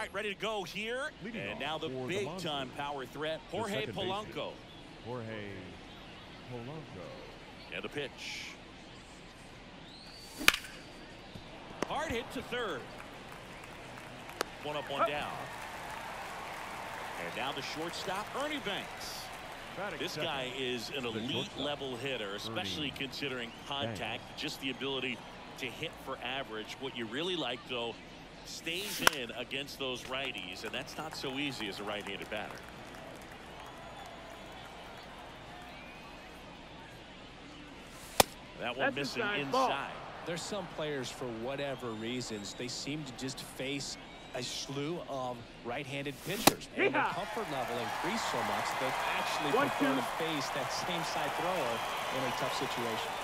right, ready to go here. And now the big-time power threat, Jorge Polanco. Jorge Polanco. And the pitch. Hard hit to third. One up, one down. And now the shortstop, Ernie Banks. This guy is an elite-level hitter, especially considering contact, just the ability to hit for average. What you really like, though, stays in against those righties, and that's not so easy as a right-handed batter. That one missing inside. There's some players, for whatever reasons, they seem to just face a slew of right-handed pitchers. And their comfort level increased so much that they actually prefer to face that same side thrower in a tough situation.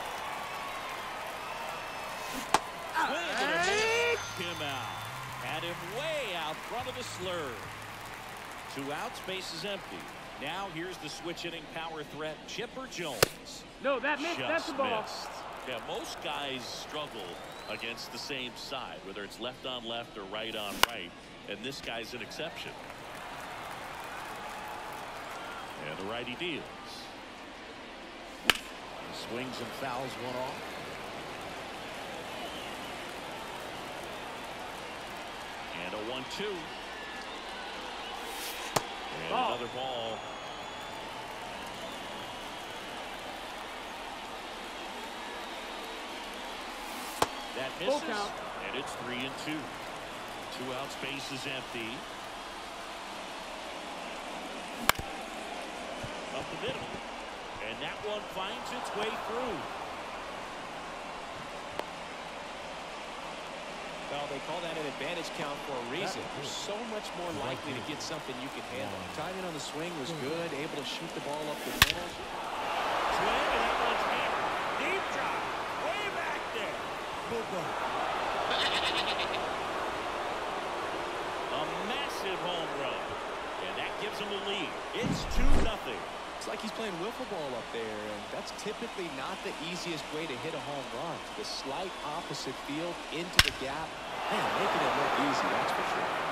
Him out. Had him way out front of the slur. 2 outs, base is empty. Now here's the switch hitting power threat, Chipper Jones. No, that missed. That's the ball. Yeah, most guys struggle against the same side, whether it's left on left or right on right, and this guy's an exception. And the righty deals. He swings and fouls one off. And a 1-2. And another ball. That misses, and it's 3-2. 2 outs, base is empty. Up the middle, and that one finds its way through. Well, they call that an advantage count for a reason. You're so much more likely to get something you can handle. Timing on the swing was good, able to shoot the ball up the middle. Swing, and that one's hammered. Deep drop, way back there. A massive home run, and that gives him the lead. It's 2-0. It's like he's playing wiffle ball up there, and that's typically not the easiest way to hit a home run. The slight opposite field into the gap, man, making it look easy, that's for sure.